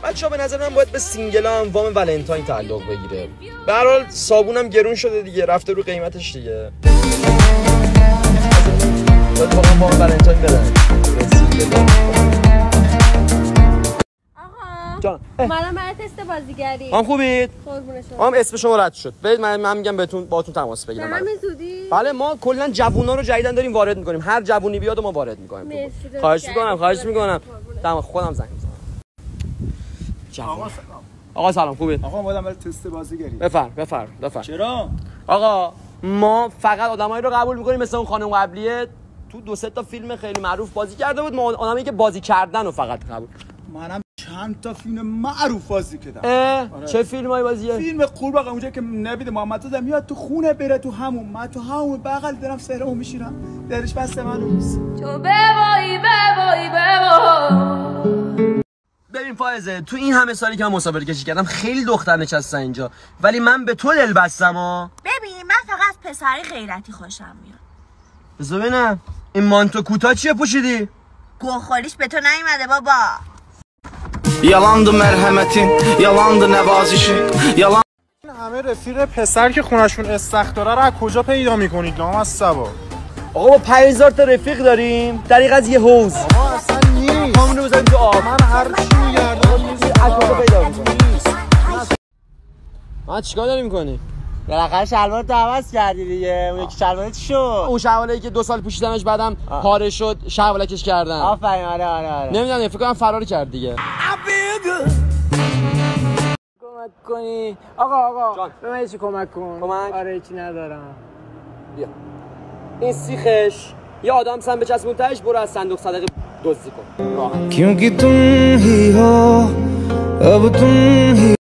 بچه‌ها به نظر من باید به سینگلا هم وام ولنتاین تعلق بگیره. به هر حال صابونم گرون شده دیگه، رفته رو قیمتش دیگه. باید واقعا وام ولنتاین بدن. جان منم برای تست بازیگری. هم خوبید؟ قربون شما. هم اسم شما رد شد. برید من میگم بهتون باهاتون تماس بگیرم. به همین زودی؟ بله ما کلا جوونا رو جدیدن داریم وارد می‌کنیم. هر جوونی بیاد ما وارد می‌کنیم. خواهش می‌کنم. تمام خودم زنگ می‌زنم. آقا سلام خوبید؟ آقا اومدم برای تست بازیگری. بفرم. چرا؟ آقا ما فقط آدمایی رو قبول می‌کنیم مثل اون خانم قبلیه تو 2-3 تا فیلم خیلی معروف بازی کرده بود. ما آدمایی که بازی کردن رو فقط قبول. منم چند تا فیلم معروف بازی کردم. آره. چه فیلمایی بازیه؟ فیلم قورباغه اونجا که نبیده محمد رضا میاد تو خونه بره تو همون، من تو همون بغل دارم سرمو میشیرم. دلش بس منو نیست. تو ببایی. ببین فائزه تو این همه سالی که من مسابقه کشی کردم خیلی دختر نشستن اینجا، ولی من به تو دل بستم ها. ببین من فقط از پسری غیرتی خوشم میاد. بذار ببینم این مانتو کوتاه چیه پوشیدی؟ گوخوریش به تو نیومده بابا. Yalandı merhametin, yalandı nevazişin, yalan. همه رفیق پسر که خونشون استخر داره رو از کجا پیدا میکنید لامصبا؟ آقا ما 5000 تا رفیق داریم طریق از یه حوض. آقا اصلا نیست. همونو بزنیم تو آب. من هر چی میگردم از کجا پیدا میکنی؟ من چیکار داری میکنی؟ بالاخره شلوارت رو عوض کردی دیگه. اون یکی شلوارت شد. اون شلواری که 2 سال پوشیدمش بعدم پاره شد شلوارکش کردم. آفرین. آره. نمیدونم فکر کنم فرار کرد دیگه. کمک کنی آقا جان. به من چی کمک کن. کمک؟ آره چی ندارم. بیا این سیخش یه آدم سم بچسبون تهش برو از صندوق صدقه دزدی کن راحت. Kyunki tum hi ho, ab tum hi.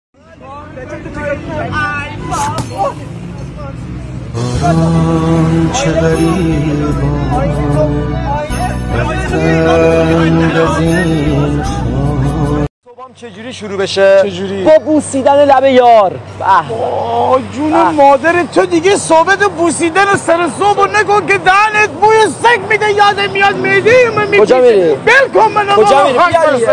چه غریبم صبحم چجوری شروع بشه؟ چجوری؟ با بوسیدن لب یار. جون مادر تو دیگه ثابت بوسیدن سر صبح نکن که دهنت بوی سگ میده. یادم میاد معده من کجا میری؟ بلکن منو. کجا میری؟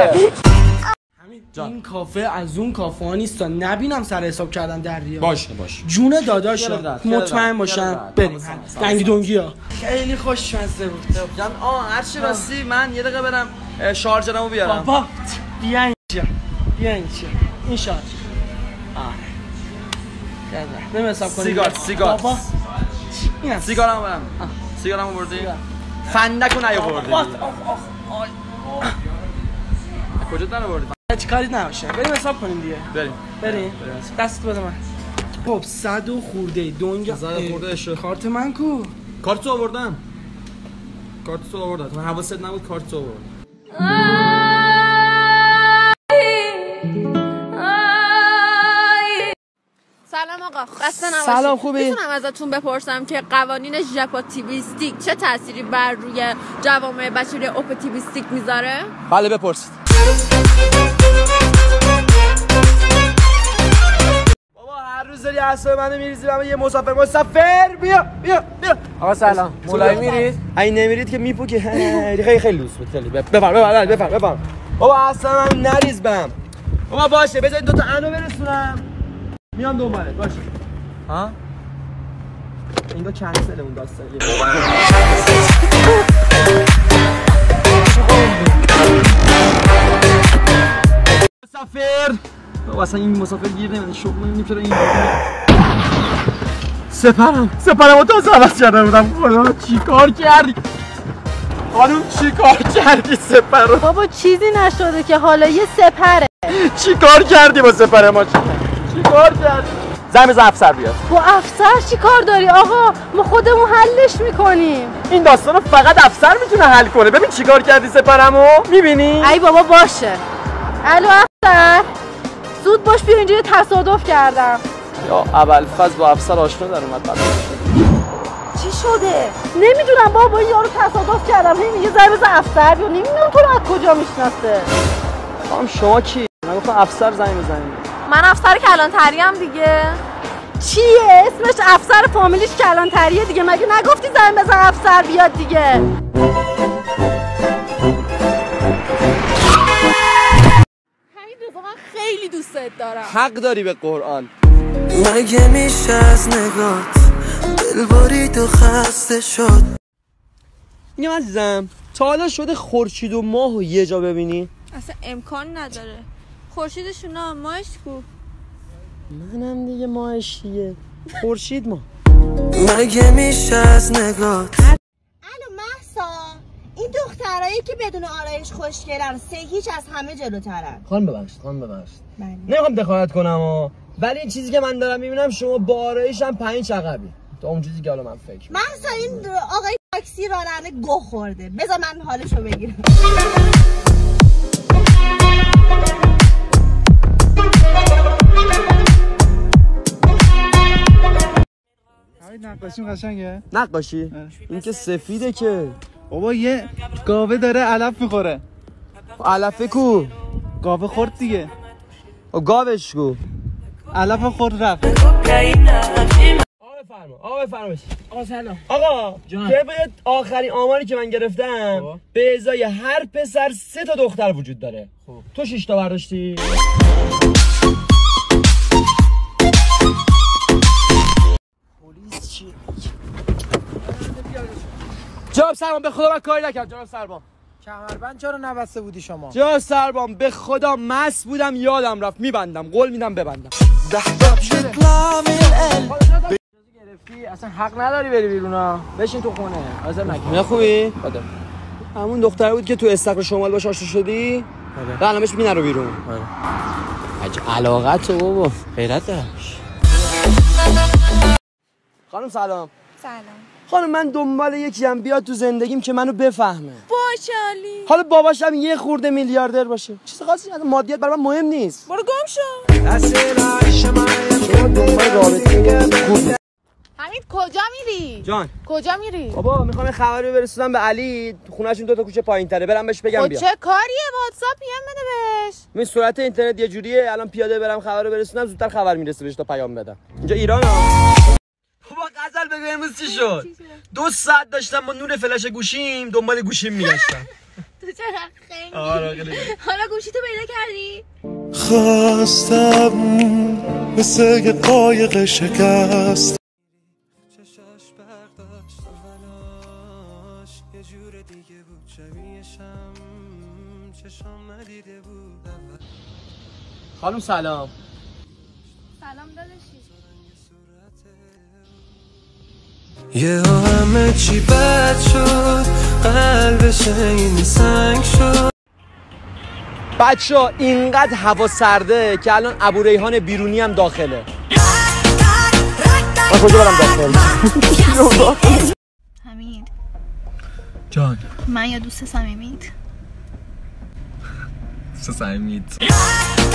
این کافه از اون کافه ها نیست تا نبینم سر حساب کردن در ریا. باشه جون داداشا مطمئن باشم بریم دنگی دنگی ها. خیلی خوشمزه بود. هر چی راستی من یه دقیقه برم شارژرمو بیارم. بابا بیا اینجا این شارژ. بریم حساب کنیم. سیگار بابا این سیگارمو برم. سیگارمو بردی؟ فندکو نیاوردی. کجا دارو بردی؟ چی کاری نباشه. بریم حساب کنیم دیگه. بریم دست بده من. خب 100 و خورده دنگ. 100 خورده شد. کارت من کو؟ کارتو آوردم. من حواست نبود کارتو آوردم. سلام آقا خسته نباشید. سلام خوبی؟ میتونم ازتون بپرسم که قوانین ژاپاتیویستیک چه تأثیری بر روی جوامع بشری اوپتیویستیک میذاره؟ بله بپرسید. بابا هر روز داری اعصاب منو میریزی. من یه مسافر بیا. آقا سلام. مولای میرید؟ این نمیرید که میپوکی. خیلی لوس بود خیلی. بفرم. بابا اصلا من نریز بم. بابا باشه بذار 2 تا انو برسونم. میام دنبالت باشه. ها؟ اینجا کنسل اون داستان. مسافر. بابا اصلا این مسافر گیر نمیده. شوق نمی‌کنه این. سپرم تو عوض کرده بودم. خدا چیکار کردی؟ خانم چیکار کردی سپر؟ بابا چیزی نشده که حالا یه سپره. چیکار کردی با سپر ما؟ چیکار کردی؟ زنگ بزن افسر بیاد. با افسر چی کار داری آقا؟ ما خودمون حلش میکنیم. این داستانو فقط افسر میتونه حل کنه. ببین چیکار کردی سپرمو؟ میبینی؟ ای بابا باشه. الو افسر زود باش بیا اینجا تصادف کردم. یا ابوالفضل با افسر آشنا در اومد. چی شده؟ نمیدونم بابا این یارو تصادف کردم. هی میگه زنگ بزن افسر بیا. نمیدونم تو رو از کجا میشناسه. خانم شما کی؟ من گفتم افسر زنگ بزنید. من افسر کلانتریم دیگه. چیه اسمش؟ افسر فامیلیش کلانتریه دیگه. مگه نگفتی زنگ بزن افسر بیاد دیگه؟ همین رفاقا خیلی دوستت دارم. حق داری به قرآن. مگه میشه از نگات دل برید و خسته شد؟ اینم عزیزم تا حالا شده خورشید و ماه و یه جا ببینی؟ اصلا امکان نداره. خورشیدشون ماهش کو؟ منم دیگه ماهش دیگه. خورشید ما. مگه میشه از نگات. الو مهسا، این دخترایی که بدون آرایش خوشگلن سه هیچ از همه جلوترن. خانم ببخشید نمیخوام دخالت کنم ولی این چیزی که من دارم میبینم شما با آرایش هم 5 عقبی تا اون چیزی که حالا من فکر مهسا این آقای تاکسی راننده گو خورده. بذار من حالشو بگیرم. نقاشی قشنگه؟ نقاشی؟ این که سفیده که بابا یه گاوه داره علف میخوره. علفه کو؟ گاوه خورد دیگه. گاوش کو؟ علف خورد رفت. آقا بفرمایید. آقا سلام. آقا طبق آخرین آماری که من گرفتم به ازای هر پسر 3 تا دختر وجود داره. تو 6 تا برداشتی؟ پلیس چی؟ جناب سربان به خدا من کاری نکردم. جناب سربان کمربند چرا نبسته بودی شما؟ جناب سربان به خدا مست بودم یادم رفت. میبندم قول میدم ببندم. گرفتی اصلا حق نداری بری بیرونا. بشین تو خونه. حاضر نکن. نه خوبی؟ بده. همون دختر بود که تو استقر شمال باش آشنا شدی؟ آره. الان بهش می‌نرو بیرون. آره. علاقت تو بابا. غیرت داره. خانم سلام. سلام. خانم من دنبال یکیم بیاد تو زندگیم که منو بفهمه. باشه علی. حالا باباش هم یه خورده میلیاردر باشه. چیز خاصی نداره. مادیات برای من مهم نیست. برو گم شو. شما دنبال رابطه خوب. حمید کجا میری؟ جان. کجا میری؟ بابا میخوام یه خبری برسونم به علی. خونه‌شون 2 تا کوچه پایین‌تره. برم بهش بگم بیا. چه کاریه؟ واتساپ پیام بده بهش. من سرعت اینترنت یه جوریه الان پیاده برم خبر برسونم زودتر خبر میرسه بهش تا پیام بدم. اینجا ایران ها. بابا غزل بگو امروز چی شد؟ 2 ساعت داشتم با نور فلش گوشیم دنبال گوشیم میگشتم. تو چرا خنگی؟ آره خیلی. حالا گوشی تو پیدا کردی؟ خواستم مثل یه قایق شکست چشاش برداشت اولاش یه جور دیگه بود شبیهشم چشام ندیده بود اول. خانم سلام. سلام داداشی. یه همه چی بد شد قلبش این سنگ شد. بچه‌ها اینقدر هوا سرده که الان ابو ریحان بیرونی هم داخله. من کجا برم داخل؟ حمید جان من یا دوست صمیمیت؟ دوست صمیمیت